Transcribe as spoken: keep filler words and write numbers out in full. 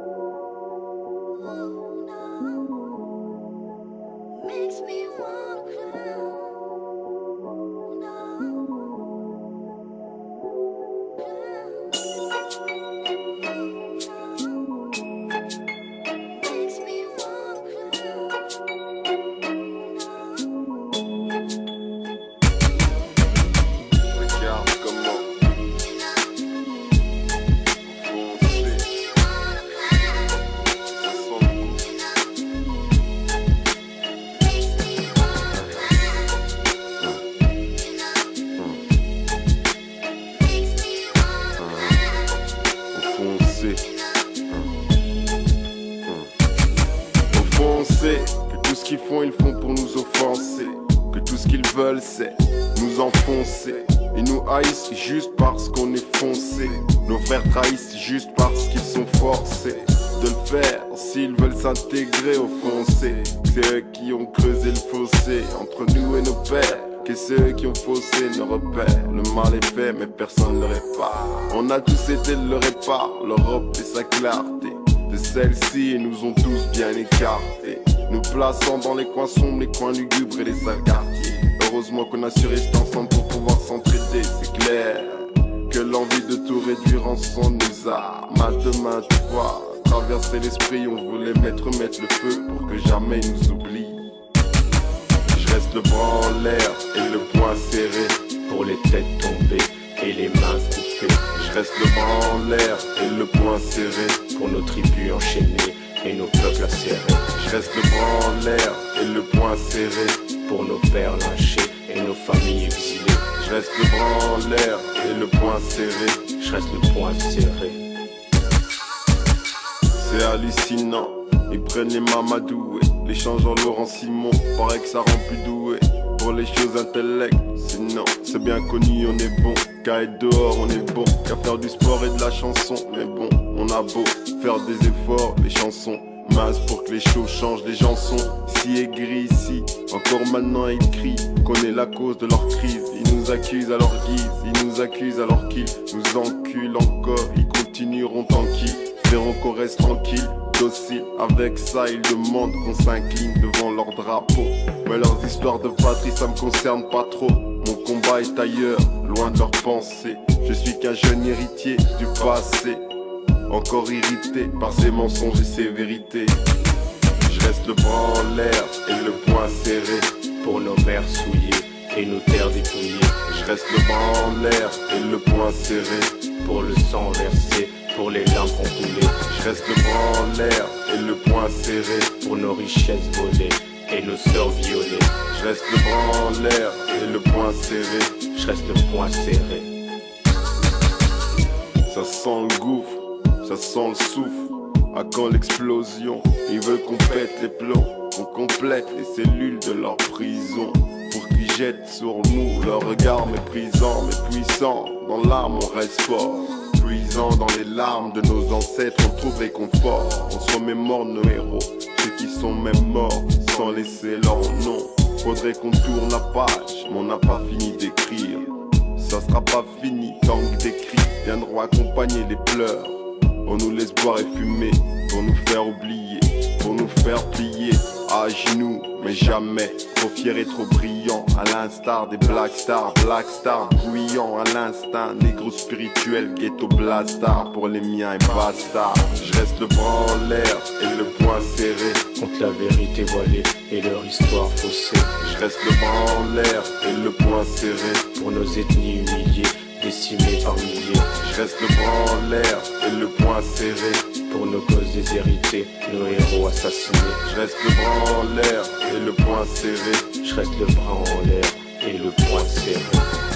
Makes me wanna cry. Que tout ce qu'ils font, ils font pour nous offenser. Que tout ce qu'ils veulent, c'est nous enfoncer. Ils nous haïssent juste parce qu'on est foncé. Nos frères trahissent juste parce qu'ils sont forcés de le faire. S'ils veulent s'intégrer au foncé, c'est eux qui ont creusé le fossé entre nous et nos pères. Que c'est eux qui ont faussé nos repères. Le mal est fait mais personne ne le répare. On a tous été le répare. L'Europe et sa clarté de celle-ci nous ont tous bien écartés, nous plaçant dans les coins sombres, les coins lugubres et les sales quartiers. Heureusement qu'on a su rester ensemble pour pouvoir s'entraider. C'est clair que l'envie de tout réduire ensemble nous a maintes maintes fois traversé l'esprit. On voulait mettre mettre le feu pour que jamais ils nous oublient. Je reste le bras en l'air et le poing serré pour les têtes tombées et les mains coupées. Je reste le bras en l'air et le poing serré pour nos tribus enchaînées et nos peuples acérés. Je reste le bras en l'air et le poing serré pour nos pères lynchés et nos familles exilées. Je reste le bras en l'air et le poing serré. Je reste le poing serré. C'est hallucinant, ils prennent les Mamadou et les changent en Laurent Simon. Paraît que ça rend plus doué pour les choses intellect. Sinon, c'est bien connu, on est bon. Qu'à être dehors, on est bon. Qu'à faire du sport et de la chanson. Mais bon, on a beau faire des efforts, les chansons minces pour que les choses changent. Les gens sont si aigris ici. Encore maintenant, ils crient qu'on est la cause de leur crise. Ils nous accusent à leur guise, ils nous accusent alors qu'ils nous enculent encore. Ils continueront tranquilles, verront qu'on reste tranquille, docile. Avec ça, ils demandent qu'on s'incline devant leur drapeau. Mais leurs histoires de patrie, ça me concerne pas trop. Mon combat est ailleurs, loin de leurs pensées. Je suis qu'un jeune héritier du passé, encore irrité par ces mensonges et ces vérités. Je reste le bras en l'air et le poing serré pour nos mers souillées et nos terres dépouillées. Je reste le bras en l'air et le poing serré pour le sang versé, pour les larmes qu'on coulait. Je reste le bras en l'air et le poing serré pour nos richesses volées et nos sœurs violées. Je reste le bras en l'air et le poing serré. Je reste le poing serré. Ça sent le gouffre, ça sent le souffle. À quand l'explosion? Ils veulent qu'on pète les plombs, qu'on complète les cellules de leur prison, pour qu'ils jettent sur nous leur regard méprisant, mais puissant. Dans l'âme on reste fort, puisant dans les larmes de nos ancêtres on trouve réconfort. On se remémore nos héros, ceux qui sont même morts sans laisser leur nom. Faudrait qu'on tourne la page, mais on n'a pas fini d'écrire. Ça sera pas fini tant que des cris viendront accompagner les pleurs. On nous laisse boire et fumer pour nous faire oublier, pour nous faire plier à genoux, mais jamais trop fier et trop brillant. À l'instar des Black Stars, Black Stars bruyant à l'instinct, négro spirituel, ghetto blastard pour les miens et basta. Je reste le bras en l'air et le poing serré contre la vérité voilée et leur histoire faussée. Je reste le bras en l'air et le poing serré pour nos ethnies humiliées, décimées par milliers. Je reste le bras en l'air et le poing serré pour nos causes déshérités, nos héros assassinés. Je reste le bras en l'air et le poing serré. Je reste le bras en l'air et le poing serré.